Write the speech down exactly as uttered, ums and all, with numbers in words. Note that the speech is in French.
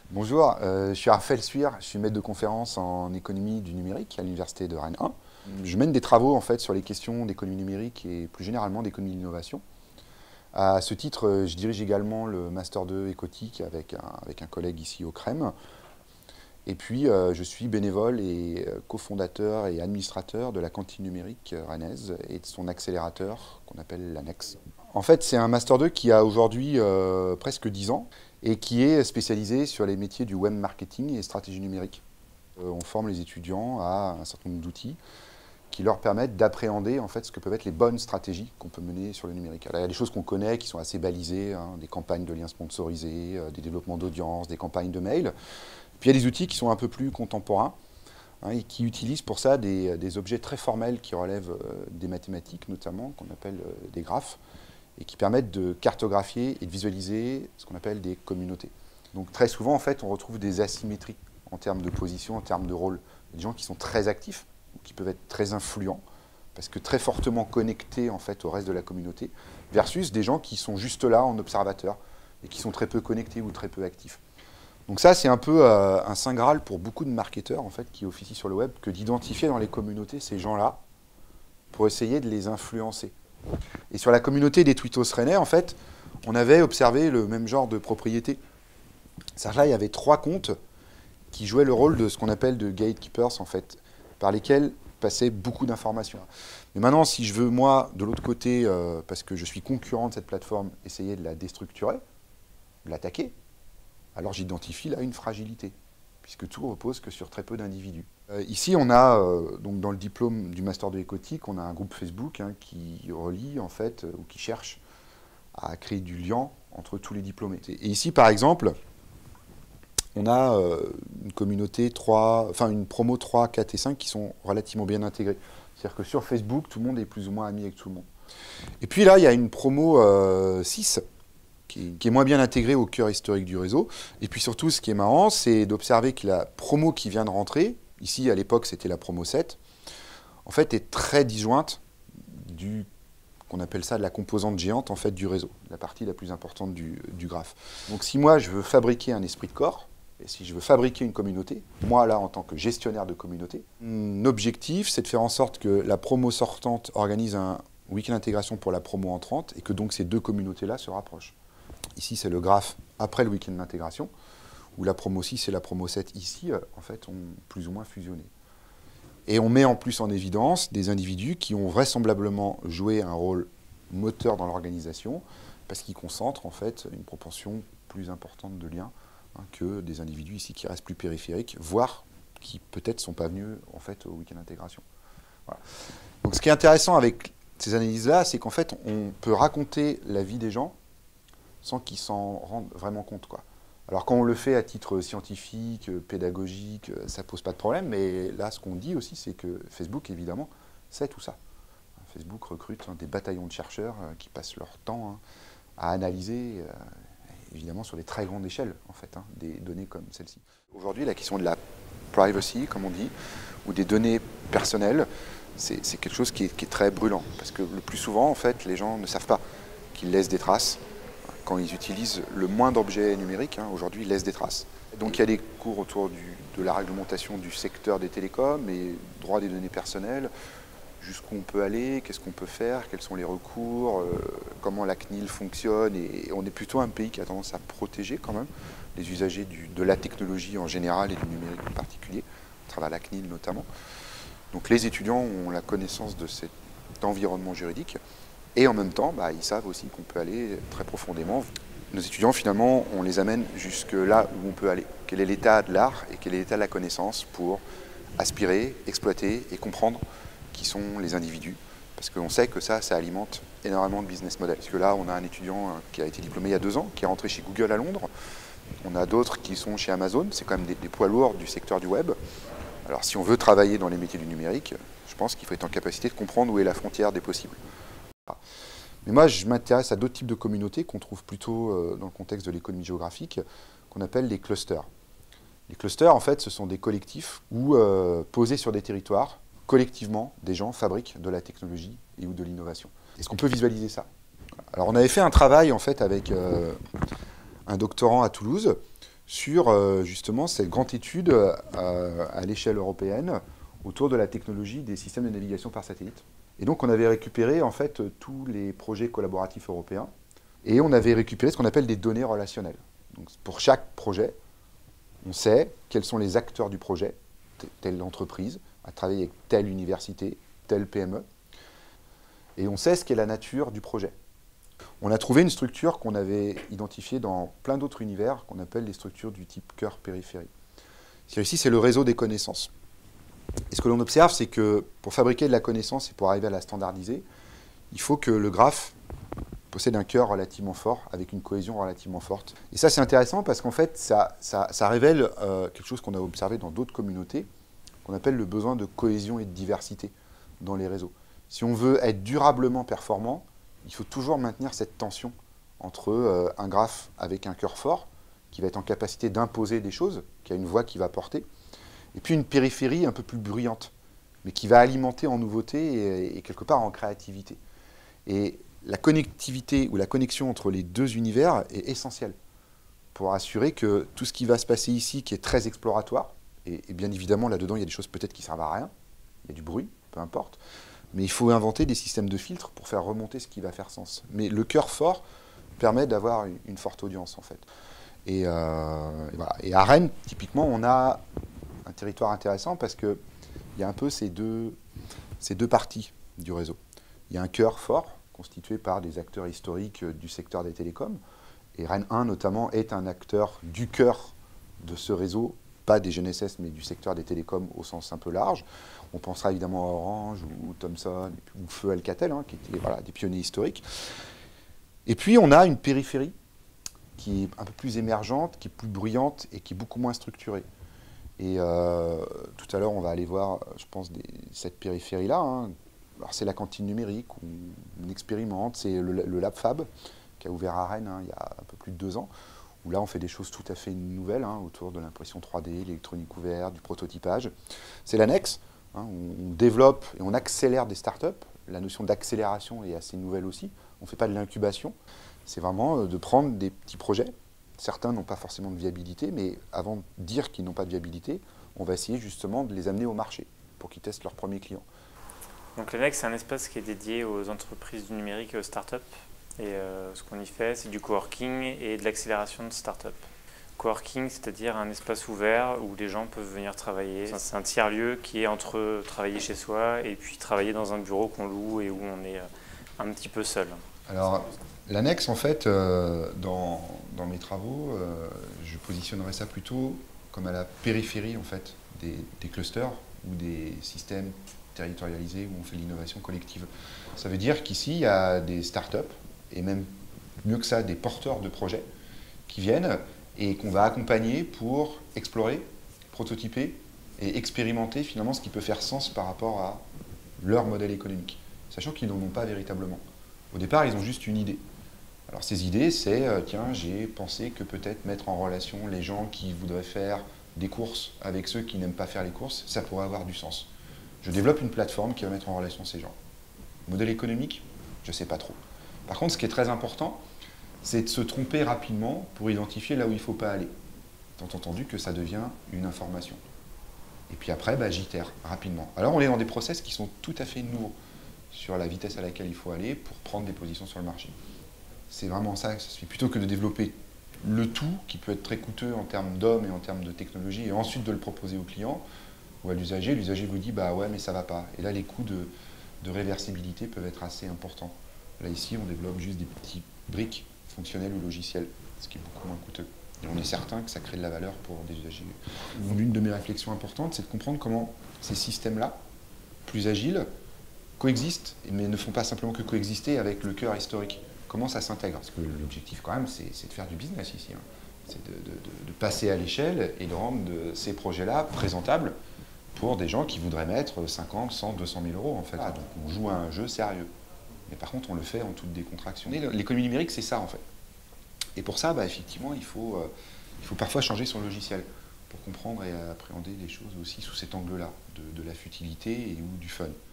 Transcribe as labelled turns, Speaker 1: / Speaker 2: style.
Speaker 1: Bonjour, euh, je suis Raphaël Suire, je suis maître de conférence en économie du numérique à l'université de Rennes un. Je mène des travaux en fait sur les questions d'économie numérique et plus généralement d'économie de l'innovation. À ce titre, je dirige également le Master deux Écotique avec un, avec un collègue ici au CREM. Et puis, euh, je suis bénévole et cofondateur et administrateur de la cantine numérique rennaise et de son accélérateur qu'on appelle l'Annex. En fait, c'est un Master deux qui a aujourd'hui euh, presque dix ans et qui est spécialisé sur les métiers du web marketing et stratégie numérique. Euh, on forme les étudiants à un certain nombre d'outils qui leur permettent d'appréhender en fait ce que peuvent être les bonnes stratégies qu'on peut mener sur le numérique. Alors, il y a des choses qu'on connaît qui sont assez balisées, hein, des campagnes de liens sponsorisés, euh, des développements d'audience, des campagnes de mail. Puis il y a des outils qui sont un peu plus contemporains hein, et qui utilisent pour ça des, des objets très formels qui relèvent euh, des mathématiques notamment, qu'on appelle euh, des graphes, et qui permettent de cartographier et de visualiser ce qu'on appelle des communautés. Donc très souvent, en fait, on retrouve des asymétries en termes de position, en termes de rôle. Il y a des gens qui sont très actifs, ou qui peuvent être très influents, parce que très fortement connectés en fait, au reste de la communauté, versus des gens qui sont juste là en observateur, et qui sont très peu connectés ou très peu actifs. Donc ça, c'est un peu euh, un saint graal pour beaucoup de marketeurs en fait, qui officient sur le web, que d'identifier dans les communautés ces gens-là, pour essayer de les influencer. Et sur la communauté des twittos rennais, en fait, on avait observé le même genre de propriété. C'est-à-dire là, il y avait trois comptes qui jouaient le rôle de ce qu'on appelle de gatekeepers, en fait, par lesquels passaient beaucoup d'informations. Mais maintenant, si je veux, moi, de l'autre côté, euh, parce que je suis concurrent de cette plateforme, essayer de la déstructurer, de l'attaquer, alors j'identifie là une fragilité, puisque tout repose que sur très peu d'individus. Euh, ici, on a, euh, donc dans le diplôme du Master de Écotique, on a un groupe Facebook hein, qui relie, en fait, euh, ou qui cherche à créer du lien entre tous les diplômés. Et ici, par exemple, on a euh, une communauté trois, enfin une promo trois, quatre et cinq qui sont relativement bien intégrées. C'est-à-dire que sur Facebook, tout le monde est plus ou moins ami avec tout le monde. Et puis là, il y a une promo euh, six, qui est, qui est moins bien intégrée au cœur historique du réseau. Et puis surtout, ce qui est marrant, c'est d'observer que la promo qui vient de rentrer, ici à l'époque c'était la promo sept, en fait est très disjointe du qu'on appelle ça de la composante géante en fait du réseau, la partie la plus importante du, du graphe. Donc si moi je veux fabriquer un esprit de corps, et si je veux fabriquer une communauté, moi là en tant que gestionnaire de communauté, mon objectif c'est de faire en sorte que la promo sortante organise un week-end d'intégration pour la promo entrante et que donc ces deux communautés-là se rapprochent. Ici c'est le graphe après le week-end d'intégration, où la promo six et la promo sept ici, en fait, ont plus ou moins fusionné. Et on met en plus en évidence des individus qui ont vraisemblablement joué un rôle moteur dans l'organisation, parce qu'ils concentrent en fait une proportion plus importante de liens hein, que des individus ici qui restent plus périphériques, voire qui peut-être ne sont pas venus en fait, au week-end d'intégration. Voilà. Donc ce qui est intéressant avec ces analyses-là, c'est qu'en fait, on peut raconter la vie des gens sans qu'ils s'en rendent vraiment compte, quoi. Alors quand on le fait à titre scientifique, pédagogique, ça ne pose pas de problème, mais là ce qu'on dit aussi c'est que Facebook évidemment sait tout ça. Facebook recrute hein, des bataillons de chercheurs euh, qui passent leur temps hein, à analyser, euh, évidemment sur des très grandes échelles en fait, hein, des données comme celle-ci. Aujourd'hui la question de la privacy, comme on dit, ou des données personnelles, c'est quelque chose qui est, qui est très brûlant, parce que le plus souvent en fait les gens ne savent pas qu'ils laissent des traces. Quand ils utilisent le moindre objet numérique, hein, aujourd'hui, ils laissent des traces. Donc il y a des cours autour du, de la réglementation du secteur des télécoms et droit des données personnelles, jusqu'où on peut aller, qu'est-ce qu'on peut faire, quels sont les recours, euh, comment la C N I L fonctionne. Et, et on est plutôt un pays qui a tendance à protéger quand même les usagers du, de la technologie en général et du numérique en particulier, à travers la C N I L notamment. Donc les étudiants ont la connaissance de cet environnement juridique. Et en même temps, bah, ils savent aussi qu'on peut aller très profondément. Nos étudiants, finalement, on les amène jusque là où on peut aller. Quel est l'état de l'art et quel est l'état de la connaissance pour aspirer, exploiter et comprendre qui sont les individus. Parce qu'on sait que ça, ça alimente énormément de business model. Parce que là, on a un étudiant qui a été diplômé il y a deux ans, qui est rentré chez Google à Londres. On a d'autres qui sont chez Amazon. C'est quand même des, des poids lourds du secteur du web. Alors si on veut travailler dans les métiers du numérique, je pense qu'il faut être en capacité de comprendre où est la frontière des possibles. Mais moi, je m'intéresse à d'autres types de communautés qu'on trouve plutôt euh, dans le contexte de l'économie géographique, qu'on appelle les clusters. Les clusters, en fait, ce sont des collectifs où, euh, posés sur des territoires, collectivement, des gens fabriquent de la technologie et ou de l'innovation. Est-ce qu'on peut visualiser ça? Alors, on avait fait un travail, en fait, avec euh, un doctorant à Toulouse, sur euh, justement cette grande étude euh, à l'échelle européenne autour de la technologie des systèmes de navigation par satellite. Et donc on avait récupéré en fait tous les projets collaboratifs européens et on avait récupéré ce qu'on appelle des données relationnelles. Donc pour chaque projet, on sait quels sont les acteurs du projet, telle entreprise a travaillé avec telle université, telle P M E, et on sait ce qu'est la nature du projet. On a trouvé une structure qu'on avait identifiée dans plein d'autres univers, qu'on appelle les structures du type cœur-périphérie. Ici, c'est le réseau des connaissances. Et ce que l'on observe, c'est que pour fabriquer de la connaissance et pour arriver à la standardiser, il faut que le graphe possède un cœur relativement fort, avec une cohésion relativement forte. Et ça, c'est intéressant parce qu'en fait, ça, ça, ça révèle euh, quelque chose qu'on a observé dans d'autres communautés, qu'on appelle le besoin de cohésion et de diversité dans les réseaux. Si on veut être durablement performant, il faut toujours maintenir cette tension entre euh, un graphe avec un cœur fort, qui va être en capacité d'imposer des choses, qui a une voix qui va porter, et puis une périphérie un peu plus bruyante, mais qui va alimenter en nouveauté et, et quelque part en créativité. Et la connectivité ou la connexion entre les deux univers est essentielle pour assurer que tout ce qui va se passer ici, qui est très exploratoire, et, et bien évidemment là-dedans il y a des choses peut-être qui ne servent à rien, il y a du bruit, peu importe, mais il faut inventer des systèmes de filtres pour faire remonter ce qui va faire sens. Mais le cœur fort permet d'avoir une, une forte audience en fait. Et, euh, et, voilà. Et à Rennes, typiquement, on a un territoire intéressant parce qu'il y a un peu ces deux, ces deux parties du réseau. Il y a un cœur fort, constitué par des acteurs historiques du secteur des télécoms. Et Rennes un, notamment, est un acteur du cœur de ce réseau, pas des G N S S, mais du secteur des télécoms au sens un peu large. On pensera évidemment à Orange ou Thomson, ou Feu Alcatel, hein, qui étaient voilà, des pionniers historiques. Et puis, on a une périphérie qui est un peu plus émergente, qui est plus bruyante et qui est beaucoup moins structurée. Et euh, tout à l'heure, on va aller voir, je pense, des, cette périphérie-là. Hein. Alors, c'est la cantine numérique, où on expérimente, c'est le, le LabFab, qui a ouvert à Rennes hein, il y a un peu plus de deux ans, où là, on fait des choses tout à fait nouvelles, hein, autour de l'impression trois D, l'électronique ouverte, du prototypage. C'est l'annexe, hein, on développe et on accélère des startups. La notion d'accélération est assez nouvelle aussi. On ne fait pas de l'incubation. C'est vraiment de prendre des petits projets. Certains n'ont pas forcément de viabilité, mais avant de dire qu'ils n'ont pas de viabilité, on va essayer justement de les amener au marché pour qu'ils testent leurs premiers clients.
Speaker 2: Donc l'annexe, c'est un espace qui est dédié aux entreprises du numérique et aux startups. Et euh, ce qu'on y fait, c'est du coworking et de l'accélération de startups. Coworking, c'est-à-dire un espace ouvert où les gens peuvent venir travailler. C'est un tiers-lieu qui est entre travailler chez soi et puis travailler dans un bureau qu'on loue et où on est un petit peu seul.
Speaker 1: Alors, l'annexe, en fait, euh, dans, dans mes travaux, euh, je positionnerais ça plutôt comme à la périphérie en fait, des, des clusters ou des systèmes territorialisés où on fait l'innovation collective. Ça veut dire qu'ici, il y a des startups, et même mieux que ça, des porteurs de projets qui viennent et qu'on va accompagner pour explorer, prototyper et expérimenter finalement ce qui peut faire sens par rapport à leur modèle économique, sachant qu'ils n'en ont pas véritablement. Au départ, ils ont juste une idée. Alors ces idées, c'est, euh, tiens, j'ai pensé que peut-être mettre en relation les gens qui voudraient faire des courses avec ceux qui n'aiment pas faire les courses, ça pourrait avoir du sens. Je développe une plateforme qui va mettre en relation ces gens. Modèle économique, je ne sais pas trop. Par contre, ce qui est très important, c'est de se tromper rapidement pour identifier là où il ne faut pas aller. Tant entendu que ça devient une information. Et puis après, bah, j'itère rapidement. Alors on est dans des process qui sont tout à fait nouveaux sur la vitesse à laquelle il faut aller pour prendre des positions sur le marché. C'est vraiment ça que ça se fait. Plutôt que de développer le tout, qui peut être très coûteux en termes d'hommes et en termes de technologie, et ensuite de le proposer au client ou à l'usager, l'usager vous dit bah ouais mais ça va pas. Et là les coûts de, de réversibilité peuvent être assez importants. Là ici on développe juste des petits briques fonctionnelles ou logicielles, ce qui est beaucoup moins coûteux. Et on est certain que ça crée de la valeur pour des usagers. L'une de mes réflexions importantes, c'est de comprendre comment ces systèmes-là, plus agiles, coexistent, mais ne font pas simplement que coexister avec le cœur historique. Comment ça s'intègre? Parce que l'objectif quand même, c'est de faire du business ici. Hein. C'est de, de, de passer à l'échelle et de rendre de ces projets-là présentables pour des gens qui voudraient mettre cinquante, cent, deux cent mille euros en fait. Ah, donc on joue à un jeu sérieux. Mais par contre, on le fait en toute décontraction. L'économie numérique, c'est ça en fait. Et pour ça, bah, effectivement, il faut, euh, il faut parfois changer son logiciel pour comprendre et appréhender les choses aussi sous cet angle-là, de, de la futilité et ou du fun.